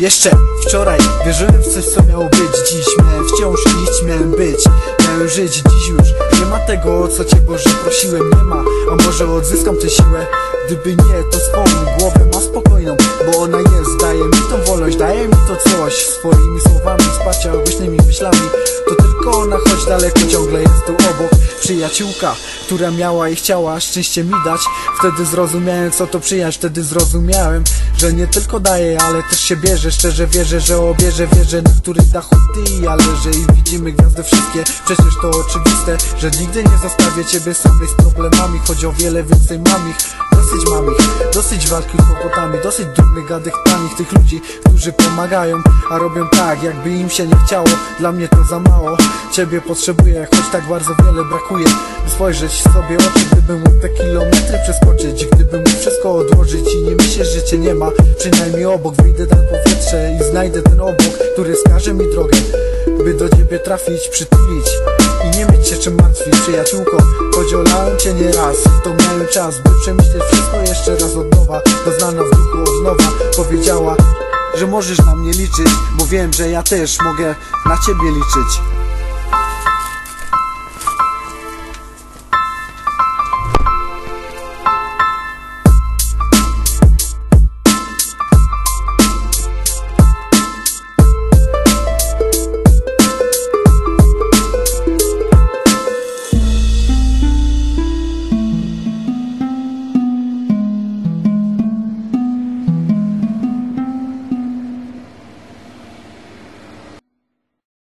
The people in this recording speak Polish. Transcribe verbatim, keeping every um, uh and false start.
Jeszcze wczoraj wierzyłem w coś, co miało być. Dziś miałem wciąż iść, miałem być, miałem żyć. Dziś już nie ma tego, co Cię Boże prosiłem. Nie ma, a może odzyskam tę siłę. Gdyby nie, to skąd głowę ma spokojną, bo ona jest, daje mi tą wolność, daje mi to coś. Swoimi słowami, wsparcia, głośnymi myślami. To tylko ona, choć daleko ciągle jest tu obok. Przyjaciółka, która miała i chciała szczęście mi dać. Wtedy zrozumiałem, co to przyjaźń. Wtedy zrozumiałem, że nie tylko daje, ale też się bierze. Szczerze wierzę, że obierze wierzę, na których dachu Ty i ja leżę. I widzimy gwiazdy wszystkie, przecież to oczywiste, że nigdy nie zostawię Ciebie samej z problemami. Choć o wiele więcej mam ich. Dosyć mam ich, dosyć walki z kłopotami, dosyć drobnych gadek tanich tych ludzi, którzy pomagają, a robią tak, jakby im się nie chciało. Dla mnie to za mało, Ciebie potrzebuję, choć tak bardzo wiele brakuje. By spojrzeć sobie w oczy, gdybym mógł te kilometry przeskoczyć, gdybym mógł wszystko odłożyć i nie myśleć, że Cię nie ma. Przynajmniej obok wyjdę na powietrze i znajdę ten obok, który wskaże mi drogę, by do Ciebie trafić, przytulić i nie mieć się czym martwić. Przyjaciółko, choć olałem Cię nie raz, to miałem czas, by przemyśleć wszystko jeszcze raz od nowa. Doznana w duchu od nowa powiedziała, że możesz na mnie liczyć, bo wiem, że ja też mogę na Ciebie liczyć.